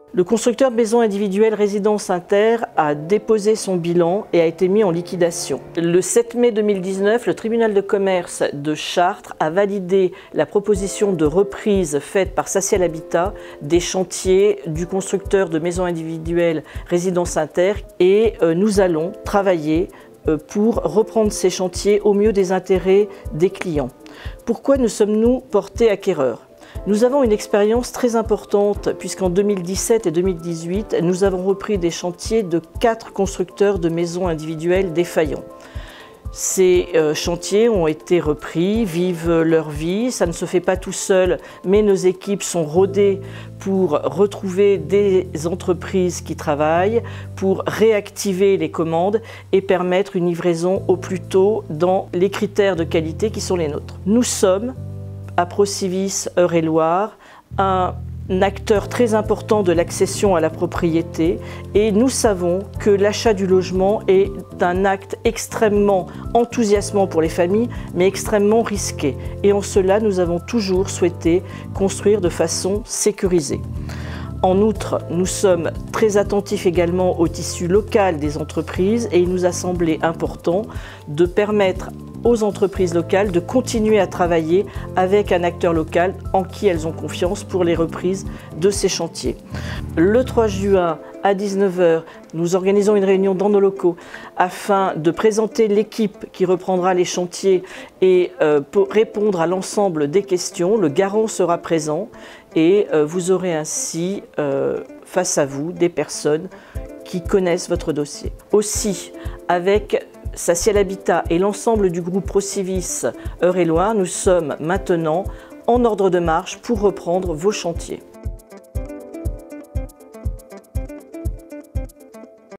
Le constructeur de maisons individuelles Résidence Inter a déposé son bilan et a été mis en liquidation. Le 7 mai 2019, le tribunal de commerce de Chartres a validé la proposition de reprise faite par Saciel Habitat des chantiers du constructeur de maisons individuelles Résidence Inter et nous allons travailler pour reprendre ces chantiers au mieux des intérêts des clients. Pourquoi nous sommes-nous portés acquéreurs ? Nous avons une expérience très importante puisqu'en 2017 et 2018, nous avons repris des chantiers de 4 constructeurs de maisons individuelles défaillants. Ces chantiers ont été repris, vivent leur vie, ça ne se fait pas tout seul, mais nos équipes sont rodées pour retrouver des entreprises qui travaillent, pour réactiver les commandes et permettre une livraison au plus tôt dans les critères de qualité qui sont les nôtres. Nous sommes à Procivis Eure-et-Loir, un acteur très important de l'accession à la propriété et nous savons que l'achat du logement est un acte extrêmement enthousiasmant pour les familles mais extrêmement risqué et en cela nous avons toujours souhaité construire de façon sécurisée. En outre, nous sommes très attentifs également au tissu local des entreprises et il nous a semblé important de permettre aux entreprises locales de continuer à travailler avec un acteur local en qui elles ont confiance pour les reprises de ces chantiers. Le 3 juin à 19 h, nous organisons une réunion dans nos locaux afin de présenter l'équipe qui reprendra les chantiers et pour répondre à l'ensemble des questions. Le garant sera présent et vous aurez ainsi face à vous des personnes qui connaissent votre dossier. Aussi, avec Saciel Habitat et l'ensemble du groupe Procivis Eure-et-Loir, nous sommes maintenant en ordre de marche pour reprendre vos chantiers.